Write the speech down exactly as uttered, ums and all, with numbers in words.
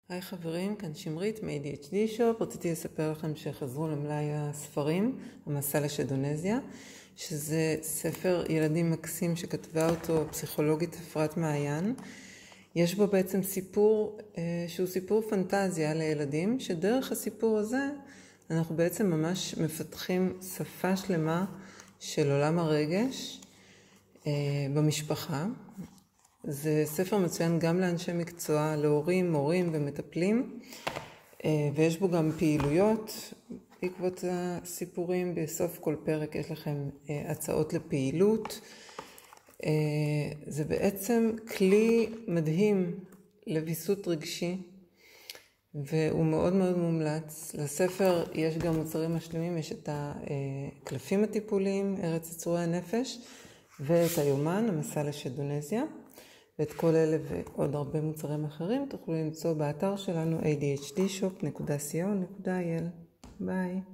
היי חברים, כאן שמרית מ-איי די אייץ' די Shop. רציתי לספר לכם שחזרו למלאי הספרים, המסע לשדונזיה, שזה ספר ילדים מקסים שכתבה אותו פסיכולוגית אפרת מעיין. יש בו בעצם סיפור שהוא סיפור פנטזיה לילדים, שדרך הסיפור הזה אנחנו בעצם ממש מפתחים שפה שלמה של עולם הרגש במשפחה. זה ספר מצוין גם לאנשי מקצוע, להורים, מורים ומטפלים, ויש בו גם פעילויות. בעקבות הסיפורים, בסוף כל פרק יש לכם הצעות לפעילות. זה בעצם כלי מדהים לוויסות רגשי, והוא מאוד מאוד מומלץ. לספר יש גם מוצרים משלימים, יש את הקלפים הטיפוליים, ארץ יצורי הנפש, ואת היומן, המסע לשדונזיה. ואת כל אלה ועוד הרבה מוצרים אחרים תוכלו למצוא באתר שלנו איי די אייץ' די שופ נקודה סי או נקודה איי אל. ביי.